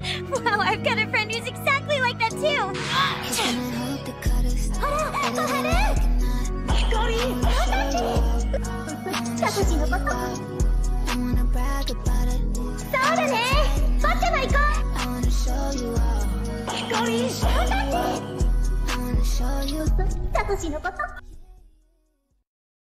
Wow, I've got a friend who's exactly like that too! ほら、小春！サトシのことそうだねバッチャも行こうサトシのこと